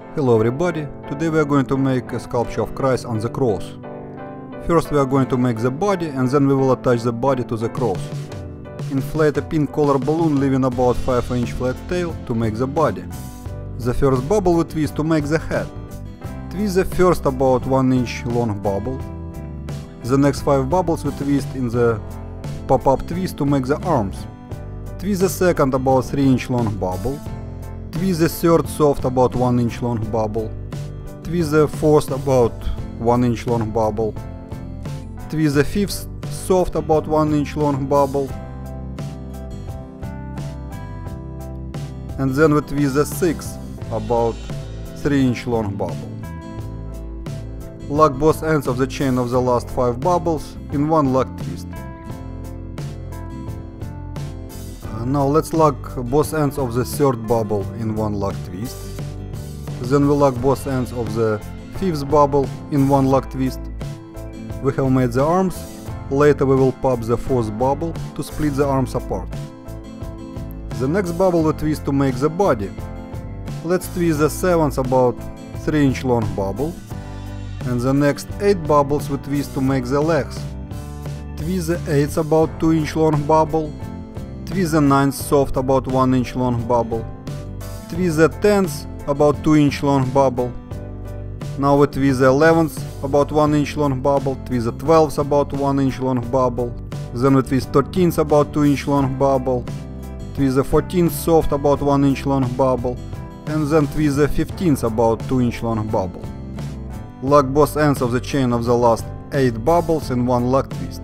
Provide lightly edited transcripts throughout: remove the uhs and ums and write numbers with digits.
Hello everybody, today we are going to make a sculpture of Christ on the cross. First we are going to make the body and then we will attach the body to the cross. Inflate a pink color balloon leaving about 5-inch flat tail to make the body. The first bubble we twist to make the head. Twist the first about 1-inch long bubble. The next 5 bubbles we twist in the pop-up twist to make the arms. Twist the second about 3-inch long bubble. Twist the third soft about 1-inch long bubble. Twist the fourth about 1-inch long bubble. Twist the fifth soft about 1-inch long bubble. And then we twist the sixth about 3-inch long bubble. Lock both ends of the chain of the last 5 bubbles in one lock twist. Now let's lock both ends of the third bubble in one lock twist. Then we lock both ends of the fifth bubble in one lock twist. We have made the arms. Later we will pop the fourth bubble to split the arms apart. The next bubble we twist to make the body. Let's twist the seventh about 3-inch long bubble. And the next 8 bubbles we twist to make the legs. Twist the 8th about 2-inch long bubble. Twist the 9th soft about 1-inch long bubble. Twist the 10th about 2-inch long bubble. Now we twist the 11th about 1-inch long bubble. Twist the 12th about 1-inch long bubble. Then we twist 13th about 2-inch long bubble. Twist the 14th soft about 1-inch long bubble. And then twist the 15th about 2-inch long bubble. Lock both ends of the chain of the last 8 bubbles in one lock twist.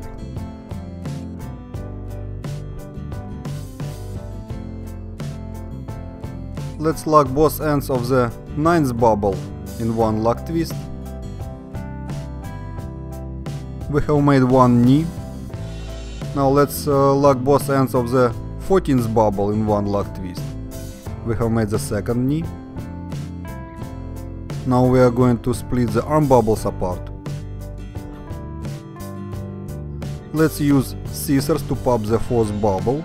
Let's lock both ends of the 9th bubble in one lock twist. We have made one knee. Now let's lock both ends of the 14th bubble in one lock twist. We have made the second knee. Now we are going to split the arm bubbles apart. Let's use scissors to pop the fourth bubble.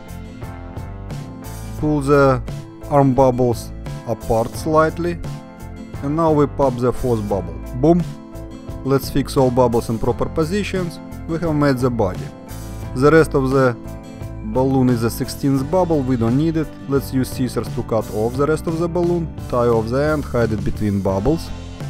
Pull the arm bubbles apart slightly. And now we pop the fourth bubble. Boom! Let's fix all bubbles in proper positions. We have made the body. The rest of the balloon is the 16th bubble, we don't need it. Let's use scissors to cut off the rest of the balloon, tie off the end, hide it between bubbles.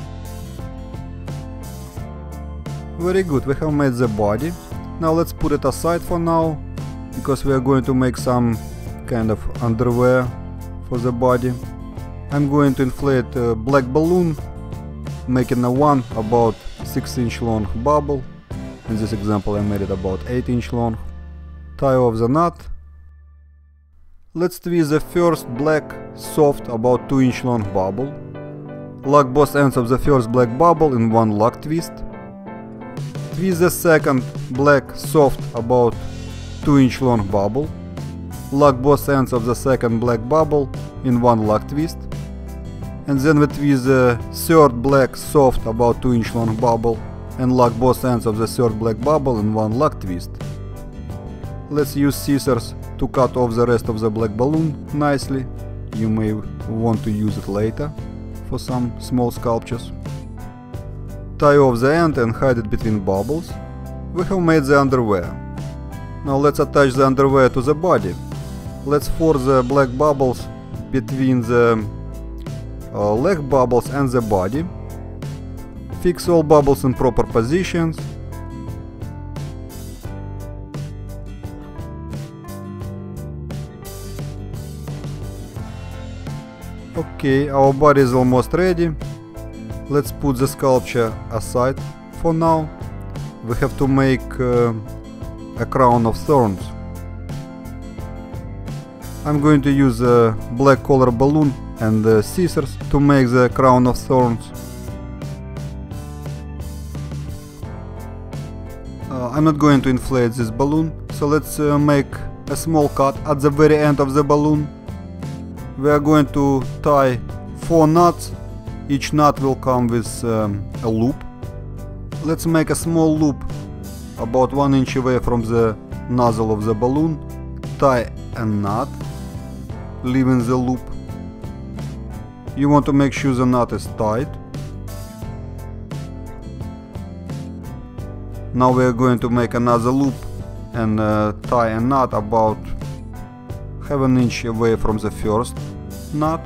Very good, we have made the body. Now let's put it aside for now, because we are going to make some kind of underwear for the body. I'm going to inflate a black balloon, making a one about 6-inch long bubble. In this example I made it about 8-inch long. Tie off the knot. Let's twist the first black soft about 2-inch long bubble. Lock both ends of the first black bubble in one lock twist. Twist the second black soft about 2-inch long bubble. Lock both ends of the second black bubble in one lock twist. And then we twist the third black soft about 2-inch long bubble and lock both ends of the third black bubble in one lock twist. Let's use scissors to cut off the rest of the black balloon nicely. You may want to use it later for some small sculptures. Tie off the end and hide it between bubbles. We have made the underwear. Now let's attach the underwear to the body. Let's force the black bubbles between the leg bubbles and the body. Fix all bubbles in proper positions. Okay, our body is almost ready. Let's put the sculpture aside for now. We have to make a crown of thorns. I'm going to use a black color balloon and scissors to make the crown of thorns. I'm not going to inflate this balloon, so let's make a small cut at the very end of the balloon. We are going to tie 4 knots. Each knot will come with a loop. Let's make a small loop about 1 inch away from the nozzle of the balloon. Tie a knot, leaving the loop. you want to make sure the knot is tight. Now we are going to make another loop and tie a knot about half an inch away from the first knot.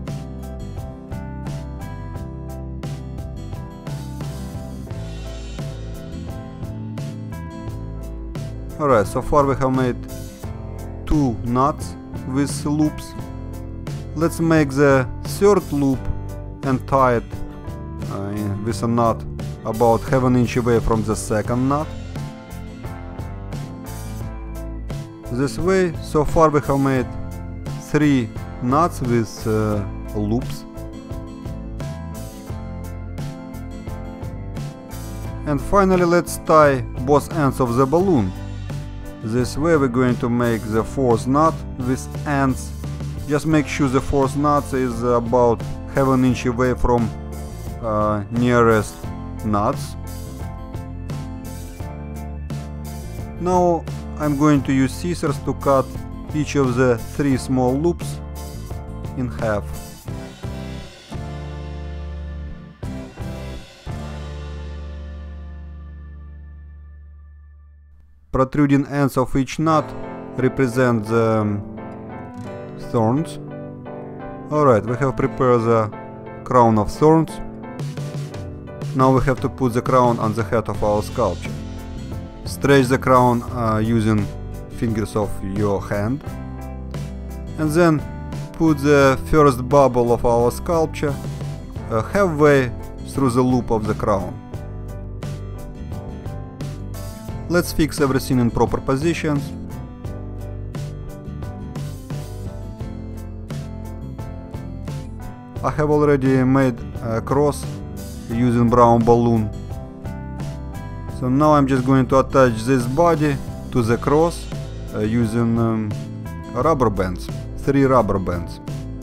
Alright, so far we have made 2 knots with loops. Let's make the third loop and tie it with a knot about half an inch away from the second knot. This way, so far we have made 3 knots with loops. And finally let's tie both ends of the balloon. This way we're going to make the fourth knot with ends. Just make sure the fourth knot is about half an inch away from nearest knots. Now I'm going to use scissors to cut each of the 3 small loops in half. Protruding ends of each knot represent the thorns. Alright, we have prepared the crown of thorns. Now we have to put the crown on the head of our sculpture. Stretch the crown using fingers of your hand. And then put the first bubble of our sculpture halfway through the loop of the crown. Let's fix everything in proper positions. I have already made a cross using brown balloon. So now I'm just going to attach this body to the cross using rubber bands, 3 rubber bands.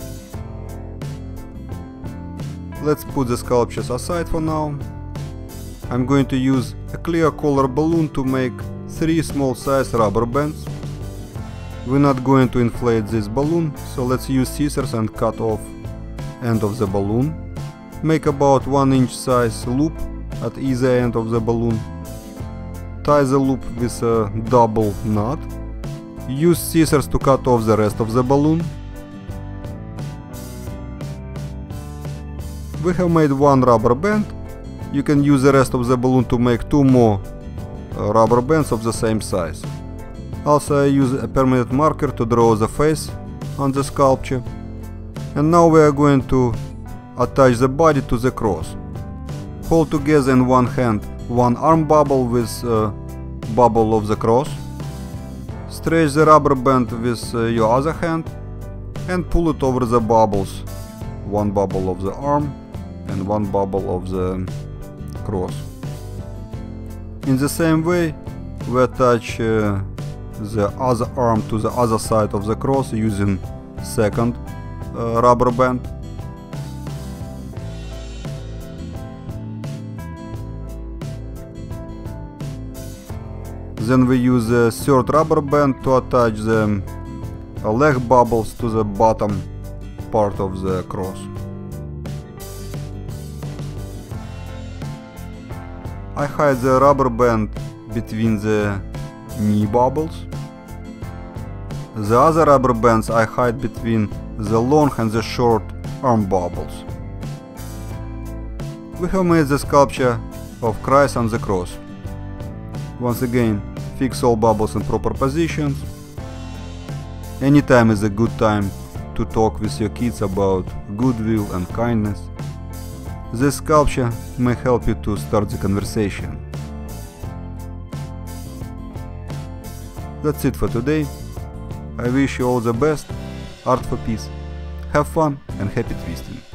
Let's put the sculptures aside for now. I'm going to use a clear color balloon to make 3 small size rubber bands. We're not going to inflate this balloon, so let's use scissors and cut off end of the balloon. Make about 1 inch size loop at either end of the balloon. Tie the loop with a double knot. Use scissors to cut off the rest of the balloon. We have made 1 rubber band. You can use the rest of the balloon to make 2 more rubber bands of the same size. Also I use a permanent marker to draw the face on the sculpture. And now we are going to attach the body to the cross. Hold together in one hand 1 arm bubble with bubble of the cross. Stretch the rubber band with your other hand and pull it over the bubbles. 1 bubble of the arm and 1 bubble of the cross. In the same way, we attach the other arm to the other side of the cross using second rubber band. Then we use the third rubber band to attach the leg bubbles to the bottom part of the cross. I hide the rubber band between the knee bubbles. The other rubber bands I hide between the long and the short arm bubbles. We have made the sculpture of Christ on the cross. Once again, fix all bubbles in proper positions. Anytime is a good time to talk with your kids about goodwill and kindness. This sculpture may help you to start the conversation. That's it for today. I wish you all the best. Art for peace. Have fun and happy twisting.